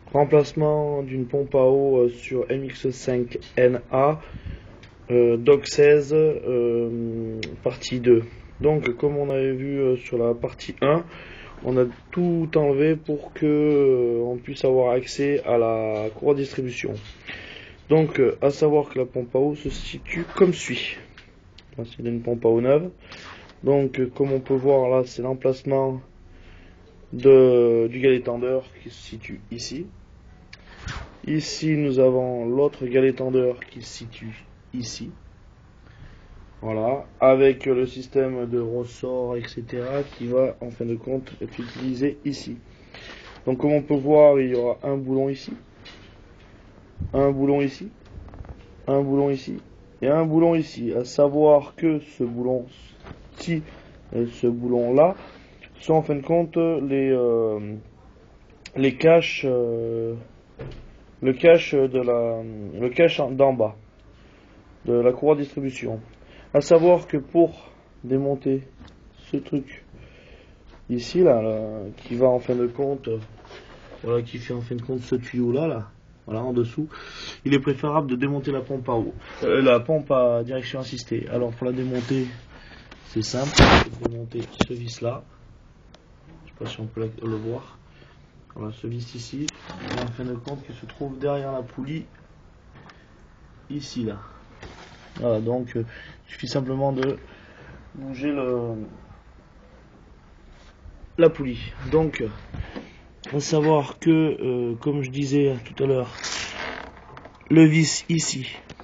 Remplacement d'une pompe à eau sur MX5NA, Dock 16, partie 2. Donc comme on avait vu sur la partie 1, on a tout enlevé pour que on puisse avoir accès à la courroie de distribution. Donc à savoir que la pompe à eau se situe comme suit. C'est une pompe à eau neuve. Donc comme on peut voir là, c'est l'emplacement du galet tendeur qui se situe ici. Ici nous avons l'autre galet tendeur qui se situe ici. Voilà, avec le système de ressort, etc. qui va en fin de compte être utilisé ici. Donc comme on peut voir, il y aura un boulon ici, un boulon ici, un boulon ici et un boulon ici. À savoir que ce boulon-ci et ce boulon-là sont en fin de compte les caches, le cache d'en bas de la courroie de distribution. À savoir que pour démonter ce truc ici là, qui va en fin de compte, voilà, qui fait en fin de compte ce tuyau là, voilà, en dessous, il est préférable de démonter la pompe à eau, la pompe à direction assistée. Alors pour la démonter, c'est simple, il faut démonter ce vis là, je sais pas si on peut le voir, voilà, ce vis ici, et en fin de compte qui se trouve derrière la poulie ici là. Voilà, donc il suffit simplement de bouger la poulie. Donc faut savoir que comme je disais tout à l'heure, le vis ici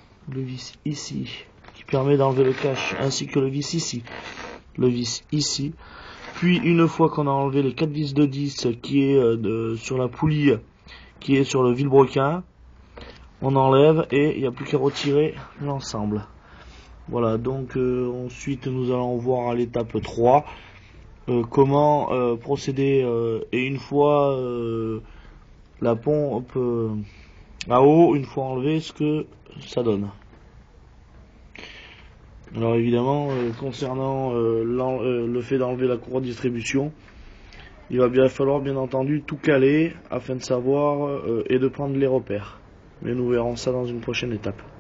qui permet d'enlever le cache, ainsi que le vis ici, puis une fois qu'on a enlevé les 4 vis de 10 qui est sur la poulie qui est sur le vilebrequin, on enlève et il n'y a plus qu'à retirer l'ensemble. Voilà, donc ensuite nous allons voir à l'étape 3 comment procéder, et une fois la pompe à eau, une fois enlevée, ce que ça donne. Alors évidemment, concernant le fait d'enlever la courroie de distribution, il va bien falloir bien entendu tout caler afin de savoir et de prendre les repères. Mais nous verrons ça dans une prochaine étape.